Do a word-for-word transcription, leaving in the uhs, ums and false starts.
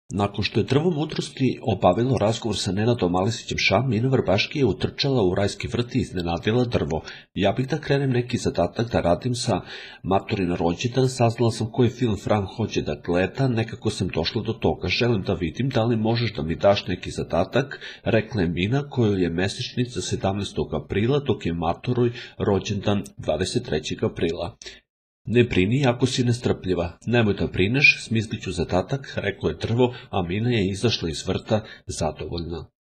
Nakon što je drvo mudrosti obavilo razgovor sa Nenadom Alesićem Ša, Mina Vrbaški je utrčala u rajski vrt i iznenadila drvo. Ja bih da krenem neki zadatak da radim sa Maturin rođendan, saznala sam koji film Fran hoće da gleda, nekako sam došla do toga. Želim da vidim da li možeš da mi daš neki zadatak, rekla je Mina, kojoj je mesečnica sedamnaestog aprila, dok je Maturoj rođendan dvadeset trećeg aprila. Ne brini ako si nestrpljiva, nemoj da brineš, smislit ću zadatak, reklo je drvo, a Mina je izašla iz vrta zadovoljna.